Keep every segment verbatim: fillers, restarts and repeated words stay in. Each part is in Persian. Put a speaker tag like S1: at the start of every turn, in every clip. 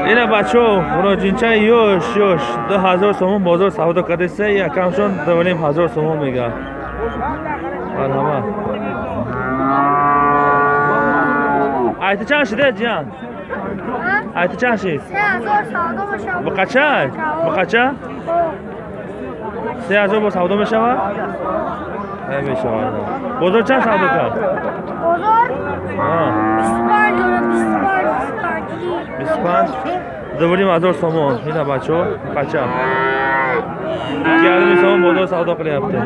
S1: اینا بچه ها مراجعینچه یوش یوش دو هزار سومون بازار سودا کرده سه یکمشون دو و نیم هزار سومون میگه مرحبا ایت چند شده جیان؟ ایت چند شد؟
S2: سه هزار سودا بشه
S1: بقچه؟ بقچه؟ سه هزار با سودا میشه و؟ ای میشه و بازار چند سودا کرد؟
S2: بازار؟ بیست و پنج داره بیست و پنج
S1: بیست و پنج دو و نیم هزار سومون اینا بچه ها بقچه iki yarım somun bozor savdo qilyapti.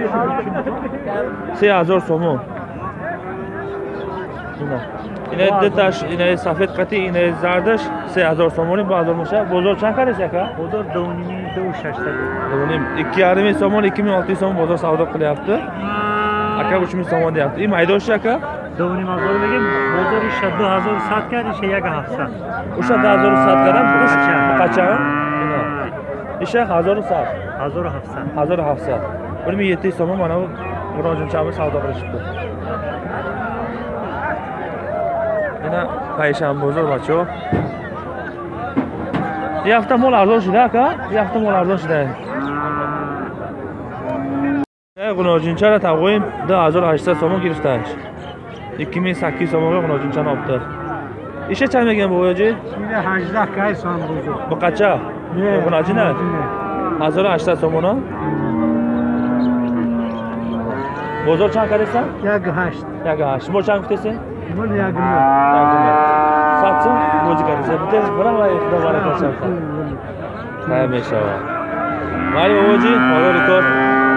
S1: سه هزار so'm. Ina. Ina detash, ina safed qati, ina zardash سه هزار so'moni bozor misha. Bozor qancha qaraysiz aka?
S3: Bozor دو و نیم دو و شش تا.
S1: دو و نیم iki yarım so'mon ikki ming olti yuz so'm bozor savdo qilyapti. Aka uch ming so'mon deyapti. Ey maydosh aka?
S3: دو و نیم هزار بگیم بازارش دو هزار و صد کردش یک هفتصد.
S1: O'sha دو هزار و صد کردم. Qancha? Ina. Isha هزار و صد.
S3: هزار و هفتصد.
S1: هزار و هفتصد. bir ming yetti yuz so'm mana bu murojaatchamiz savdo qilishibdi. Ina payshanba bozor bacho. Bu hafta mol arzon shida aka? Bu hafta mol arzon shida. Ey murojaatchilar taqoyim دو هزار و هشتصد so'm girishtash. ikki ming sakkiz yuz so'mga murojaatchani olibdi. Isha chang megan bu oyoji?
S3: Ina هجده کای so'm bozor.
S1: Bu qancha? Murojaatchilar هزار و هشتصد so'mona. Bozor چند کردیسن؟
S3: یک هشت.
S1: یک هشت. مول چند کردیسن؟
S3: مول یک مول.
S1: یک مول. ساتسن موزی کردیسن. بتیز برام وای دوباره کردیم. خیلی میشه. مالی اوجی مالو ریکورد.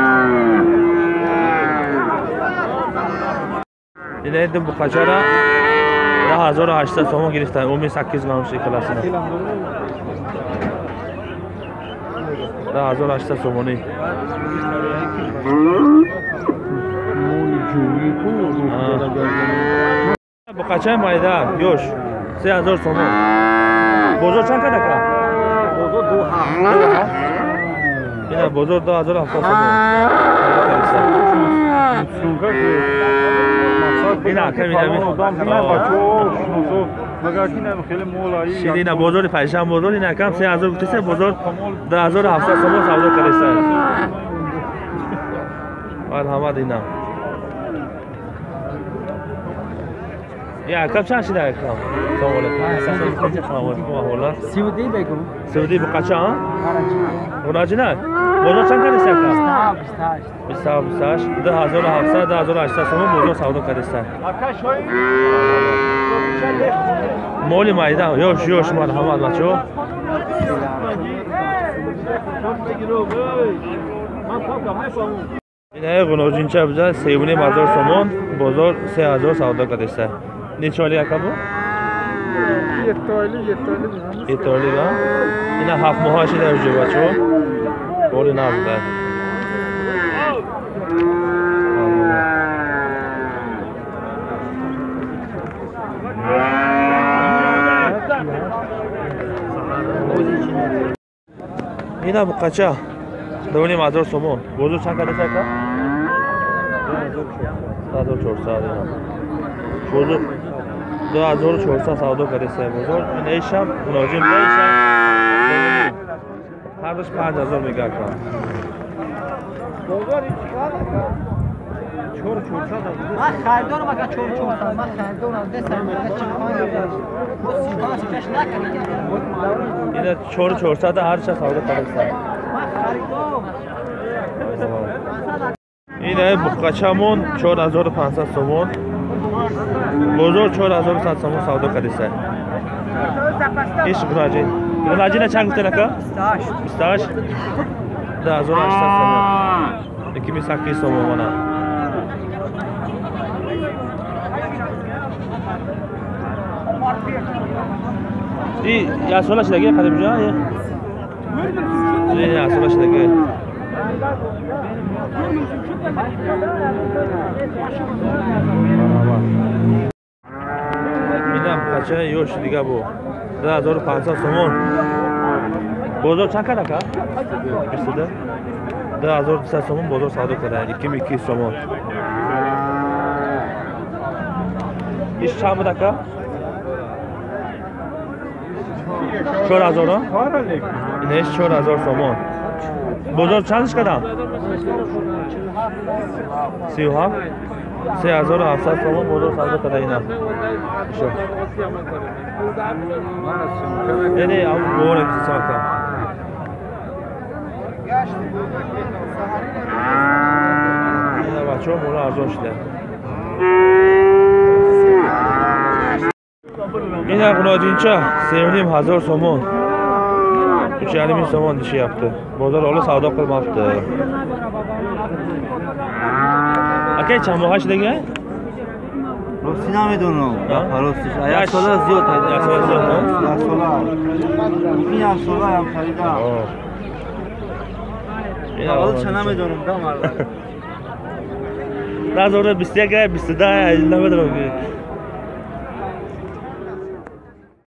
S1: اینه ایدم بخشارا ده هزار و هشتصد so'm گرفتن. اومی sakkiz گرمش کلاسونه. ده هزار و هشتصد so'moni. Bu kaça mayda? Yoş. سه هزار so'm. Bozor چند kadar ka?
S3: Bozor دو ha.
S1: Yine bozor دو هزار و هفتصد so'm. Yine kamine mi? Şimdi yine bozor paylaşan bozor yine kam سه هزار gitse bozor دو هزار و هفتصد so'm savdo qilsa. Marhamat yine. Ya kaç yaşında yakam? Sağ olun.
S3: Suudi بگو.
S1: Suudi bu kaça ha? Muracına. Bozor çan kardeşler ka? بیست و هشت. بیست و هشت. دو هزار و هفتصد دو هزار و هشتصد so'm bozor savdo qilsa. Moli mayda. Yosh yosh marhamat bacho. Yine g'unojincha biza سه و نیم هزار so'm bozor سه هزار savdo qilsa. Necha oylik aka bu?
S3: yetti oylik, yetti oylik.
S1: yetti oylik ha? Yine hafta maaşı da ödeyecek bacho. Boli nazda. Yine bu kaça? دو و نیم هزار so'm. Bozor چند kadar aka? دو هزار و چهارصد. Bozor دو هزار و چهارصد savdo qilsa bozor. Ina isham munojim da isham. Har dosh پنج هزار میگه aka.
S3: Bozor چهار چهارصد. من خریدارم اگه چهار چهارصد. من خریدارم دستم میاد چیکار بو سی و پنج کش نکنید.
S1: Ina چهار چهارصد har cha savdo qilsa. Ina buqachamon چهار هزار و پانصد so'm. Bozor چهار هزار و صد so'm savdo qilsa. Ish g'unajin. G'unajina chang g'utan aka? بیست و هشت. دو هزار و هشتصد so'm. ikki ming sakkiz yuz so'm mana. İyi, ya sola şidagi qadimjon. İyi, ya sola şidagi. Midam qacha yosh diga bu. دو هزار و پانصد so'm. Bozor چند kadar aka? Üstüde. دو هزار و دویست so'm bozor savdo qiladi. ikki ming ikki yuz so'm. İş chamida aka? چهار هزار ها؟ اینش چهار هزار تومان. بازار چندش کدام؟ سی و هفت سه هزار و هفتصد تومان بازار سودا کده اینا. شو. یعنی اون بوره که ساکا. اینا بچه ها مولا ارزان شده. این اقناج اینچه سه و نیم هزار تومان. چهارمین تومان دیشی هفته. بازار حالا سودا قلم هفته. اکی چند ماهش دیگه؟
S4: راستی نمیدونم. راستیش.
S1: یک
S4: یک سال زیاد هست.
S1: یک سال زیاد هست.
S4: یک سال. این یک سال هم خریدم.
S1: این
S4: حالا
S1: اقناج
S4: چه
S1: اینچه.
S4: نمیدونم دم
S1: در زور بیست و یک بیست و ده نمیدونم که